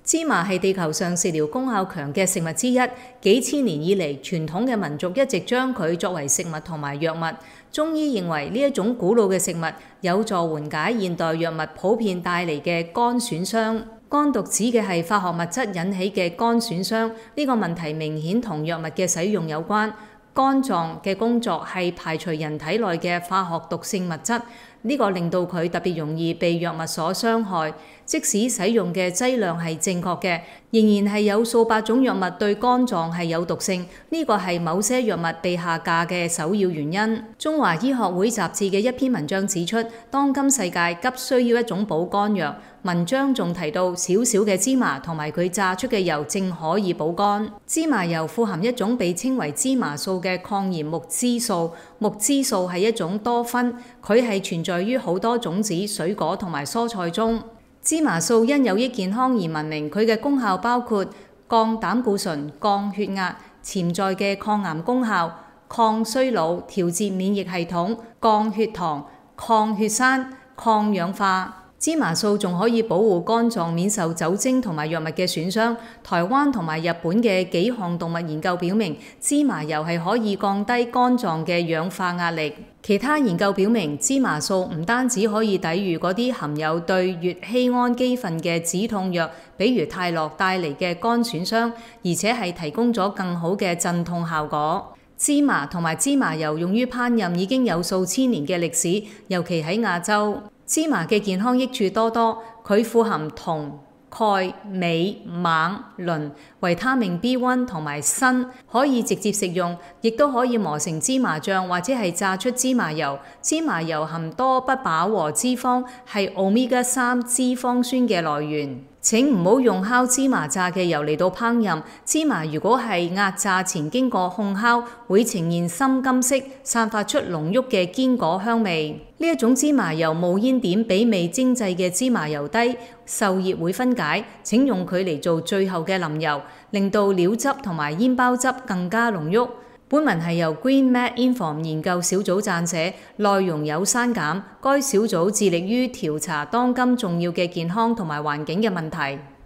芝麻係地球上食療功效強嘅食物之一，幾千年以嚟，傳統嘅民族一直將佢作為食物同埋藥物。中醫認為呢一種古老嘅食物有助緩解現代藥物普遍帶嚟嘅肝損傷。肝毒指嘅係化學物質引起嘅肝損傷，呢個問題明顯同藥物嘅使用有關。肝臟嘅工作係排除人體內嘅化學毒性物質，呢個令到佢特別容易被藥物所傷害。即使使用嘅劑量係正確嘅，仍然係有數百種藥物對肝臟係有毒性，呢個係某些藥物被下架嘅首要原因。中華醫學會雜誌嘅一篇文章指出，當今世界急需要一種補肝藥。文章仲提到，小小嘅芝麻同埋佢榨出嘅油正可以補肝。芝麻油富含一種被稱為芝麻素嘅抗炎木脂素。木脂素係一種多酚，佢係存在於好多種子、水果同埋蔬菜中。芝麻素因有益健康而聞名，佢嘅功效包括降膽固醇、降血壓、潛在嘅抗癌功效、抗衰老、調節免疫系統、降血糖、抗血栓、抗氧化。芝麻素仲可以保護肝臟免受酒精同埋藥物嘅損傷。台灣同埋日本嘅幾項動物研究表明，芝麻油係可以降低肝臟嘅氧化壓力。其他研究表明，芝麻素唔單止可以抵禦嗰啲含有對乙酰氨基酚嘅止痛藥，比如泰諾帶嚟嘅肝損傷，而且係提供咗更好嘅鎮痛效果。芝麻同埋芝麻油用於烹飪已經有數千年嘅歷史，尤其喺亞洲。芝麻嘅健康益處多多，佢富含銅、鈣、鎂、錳、磷、維他命 B1 同埋鋅，可以直接食用，亦都可以磨成芝麻醬或者係榨出芝麻油。芝麻油含多不飽和脂肪，係 Omega-3 脂肪酸嘅來源。請唔好用烤芝麻榨嘅油嚟到烹飪。芝麻如果係壓榨前經過烘烤，會呈現深金色，散發出濃郁嘅堅果香味。呢一種芝麻油冒煙點比未精製嘅芝麻油低，受熱會分解。請用佢嚟做最後嘅淋油，令到料汁同埋煙包汁更加濃郁。本文係由 GreenMed Inform 研究小組撰寫，內容有刪減。該小組致力於調查當今重要嘅健康同埋環境嘅問題。